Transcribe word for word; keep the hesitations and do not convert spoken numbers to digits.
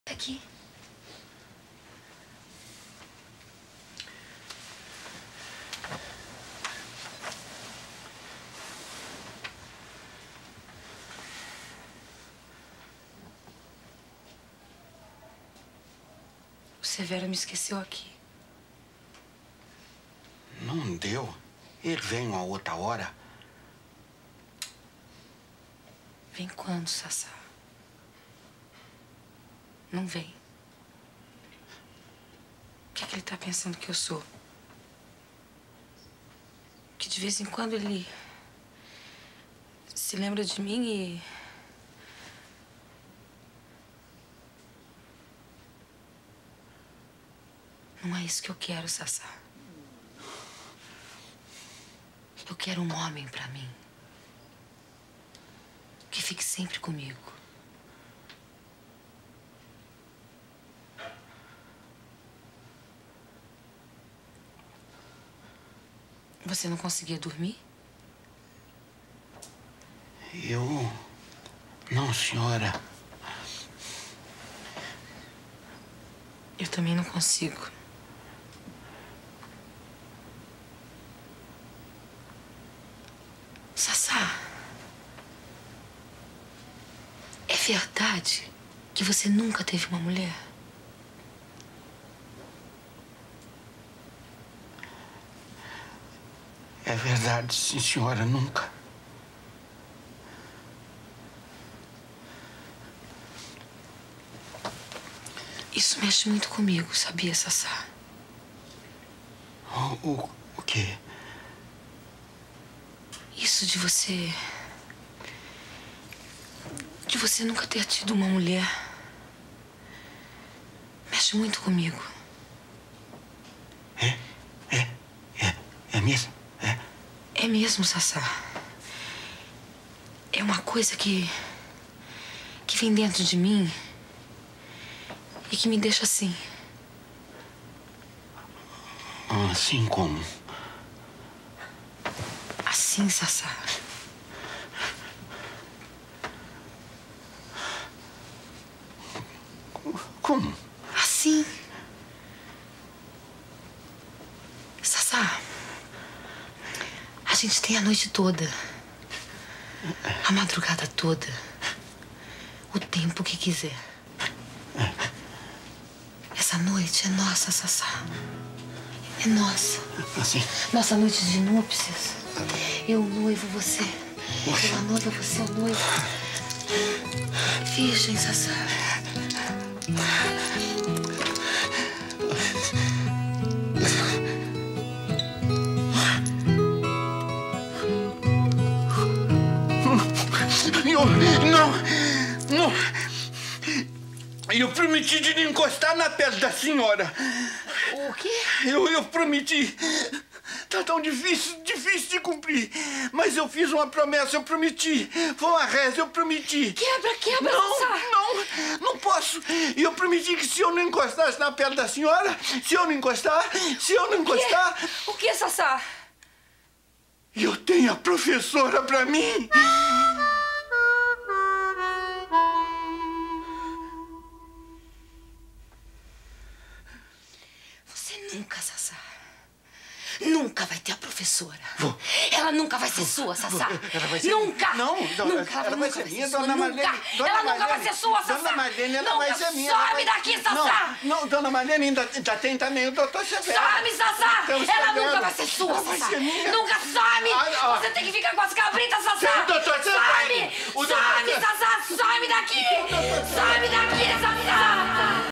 Aqui. O Severo me esqueceu aqui. Não deu. Ele vem uma outra hora. Vem quando, Sassá? Não vem. O que é que ele tá pensando que eu sou? Que de vez em quando ele se lembra de mim e... Não é isso que eu quero, Sassá. Eu quero um homem pra mim. Que fique sempre comigo. Você não conseguia dormir? Eu... Não, senhora. Eu também não consigo. Sassá, é verdade que você nunca teve uma mulher? É verdade, sim, senhora, nunca. Isso mexe muito comigo, sabia, Sassá? O, o, o quê? Isso de você... De você nunca ter tido uma mulher. Mexe muito comigo. É? É? É? É mesmo? É? É mesmo, Sassá. É uma coisa que... que vem dentro de mim e que me deixa assim. Assim como? Assim, Sassá. Como? Assim. Sassá, a gente tem a noite toda. A madrugada toda. O tempo que quiser. Essa noite é nossa, Sassá. É nossa. Assim? Nossa noite de núpcias. Eu, noivo, você. Eu, a noiva, você, o noivo. Virgem, Sassá. Eu, não, não. Eu prometi de não encostar na pele da senhora. O quê? Eu, eu prometi. Tá tão difícil, difícil de cumprir. Mas eu fiz uma promessa, eu prometi. Foi uma reza, eu prometi. Quebra, quebra, Não, Sassá. não, não posso. E eu prometi que se eu não encostasse na pele da senhora, se eu não encostar, se eu não encostar... O que, Sassá? Eu tenho a professora pra mim. Você nunca, Sassá. Nunca vai ter a professora. Vou. Ela nunca vai ser sua, Sassá. Ela vai ser... Nunca. Não, dona, nunca. Ela, ela vai nunca ser vai minha, ser sua. dona Marlene. Nunca. Dona Ela Marlene, nunca vai ser sua, Sassá. Dona Marlene, ela nunca. vai ser minha. Some vai... daqui, Sassá. Não, não, dona Marlene ainda, ainda tem também o doutor Severo. Some, Sassá. Então, ela Severo, nunca vai ser sua, ela Sassá. vai ser minha. Nunca some. Ah, ah. Você tem que ficar com as cabritas, Sassá. Tem o doutor Severo. Some. O doutor Some, Severo. Sassá. Some daqui. Some daqui, Sassá.